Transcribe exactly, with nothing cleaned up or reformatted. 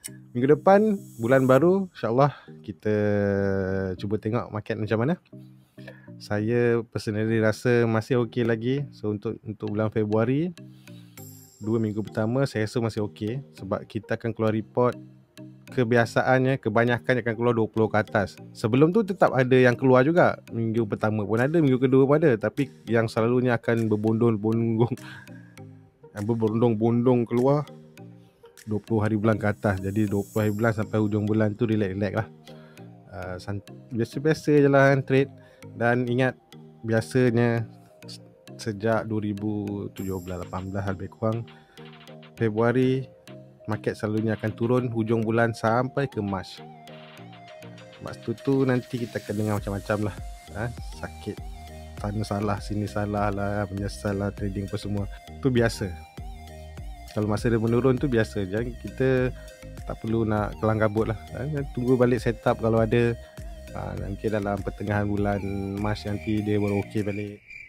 Minggu depan bulan baru, InsyaAllah kita cuba tengok market macam mana. Saya personally rasa masih okey lagi. So untuk untuk bulan Februari, dua minggu pertama saya rasa masih okey sebab kita akan keluar report. Kebiasaannya kebanyakan akan keluar dua puluh ke atas. Sebelum tu tetap ada yang keluar juga. Minggu pertama pun ada, minggu kedua pun ada, tapi yang selalunya akan berbondong-bondong berbondong-bondong keluar dua puluh hari bulan ke atas. Jadi dua puluh hari bulan sampai hujung bulan tu relax-relax lah. Uh, biasa-biasa je lah kan trade. Dan ingat, biasanya sejak dua ribu tujuh belas lapan belas lebih kurang, Februari market selalunya akan turun hujung bulan sampai ke Mac. Mac tu tu nanti kita akan dengar macam-macam lah. Ha? Sakit sana salah sini salah lah, menyesal lah trading apa semua. Tu biasa. Kalau masa dia menurun tu biasa. Jangan kita tak perlu nak kelang kabut lah. Ha? Tunggu balik setup kalau ada. Ha, nanti dalam pertengahan bulan Mac nanti dia baru okey balik.